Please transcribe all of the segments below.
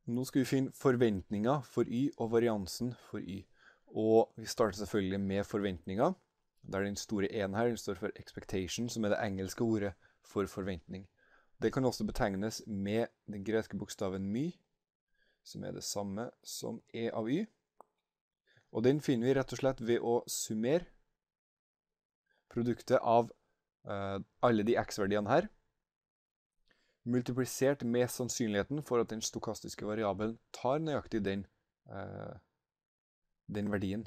Nå skal vi finne forventninger for y og variansen for y. Og vi starter selvfølgelig med forventninger. Der den store en her, den står for expectation, som er det engelske ordet for forventning. Det kan også betegnes med den greske bokstaven my, som er det samme som e av y. Og den finner vi rett og slett ved å summere produktet av alle de x-verdiene her, multiplisert med sannsynligheten for at den stokastiske variabelen tar nøyaktig den verdien.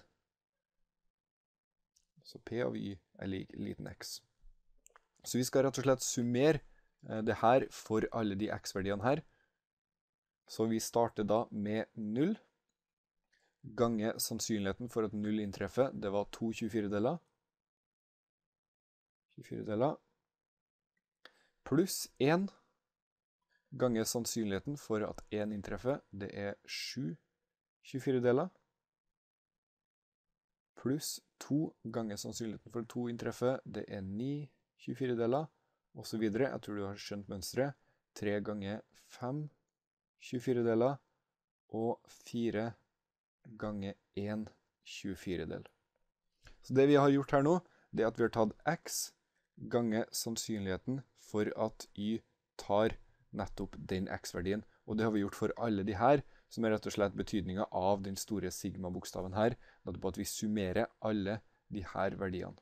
Så p av y er lik liten x. Så vi skal rett og slett summere det her for alle de x-verdiene her. Så vi starter da med 0, gange sannsynligheten for at 0 inntreffer, det var 2 24-deler. 24-deler, pluss 1, gange sannsynligheten for at 1 inntreffer, det er 7 24-deler, pluss 2 ganger sannsynligheten for at 2 inntreffer, det er 9 24-deler, og så videre. Jeg tror du har skjønt mønstret. 3 ganger 5 24-deler, og 4 ganger 1 24-del. Så det vi har gjort her nå, det er at vi har tatt x ganger sannsynligheten for at y tar nettopp den x-verdien. Og det har vi gjort for alle de her, som er rett og slett betydningen av den store sigma-bokstaven her, nettopp at vi summerer alle de her verdiene.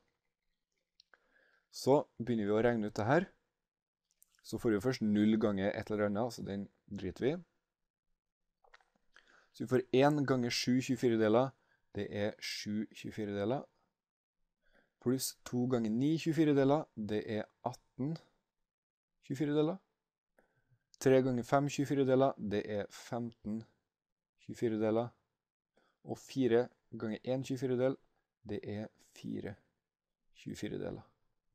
Så begynner vi å regne ut det her. Så får vi først 0 ganger et eller annet, så den driter vi. Så vi får 1 ganger 7 24-deler, det er 7 24-deler. Pluss 2 ganger 9 24-deler, det er 18 24-deler. 3 ganger 5 24-deler, det er 15 24-deler. Og 4 ganger 1 24-del, det er 4 24-deler.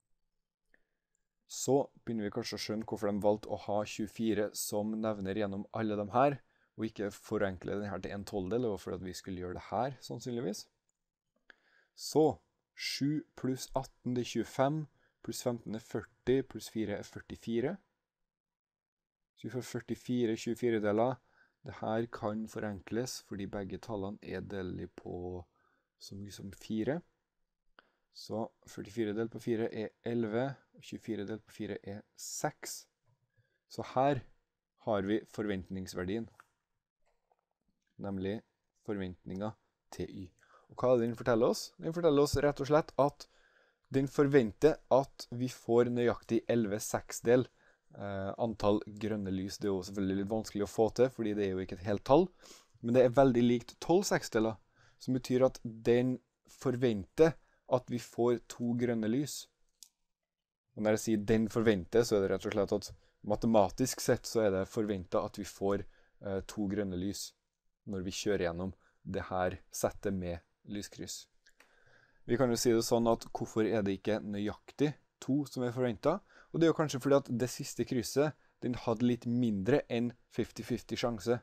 Så begynner vi kanskje å skjønne hvorfor de valgte å ha 24 som nevner gjennom alle de her, og ikke forenkle den her til 1/12, og for at vi skulle gjøre det her, sannsynligvis. Så 7 pluss 18 det er 25, pluss 15 er 40, pluss 4 er 44. Så vi får 44 24-deler. Dette kan forenkles, fordi begge tallene er delt på så mye som 4. Så 44 delt på 4 er 11, og 24 delt på 4 er 6. Så her har vi forventningsverdien, nemlig forventningen til y. Og hva er det den forteller oss? Den forteller oss rett og slett at den forventer at vi får nøyaktig 11/6 antall grønne lys. Det er jo selvfølgelig litt vanskelig å få til, fordi det er jo ikke et helt tall. Men det er veldig likt 12/6, som betyr at den forventer at vi får 2 grønne lys. Og når jeg sier den forventer, så er det rett og slett at matematisk sett så er det forventet at vi får 2 grønne lys når vi kjører gjennom det her settet med lyskryss. Vi kan jo si det sånn at hvorfor er det ikke nøyaktig 2 som er forventet? Og det er jo kanskje fordi at det siste krysset, den hadde litt mindre enn 50-50 sjanse.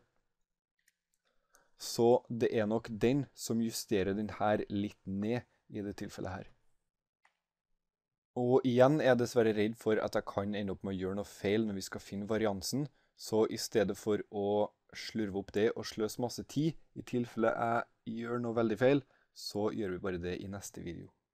Så det er nok den som justerer den her litt ned i det tilfellet her. Og igjen er jeg dessverre redd for at jeg kan ende opp med å gjøre noe feil når vi skal finne variansen. Så i stedet for å slurve opp det og sløse masse tid, i tilfelle jeg gjør noe veldig feil, så gjør vi bare det i neste video.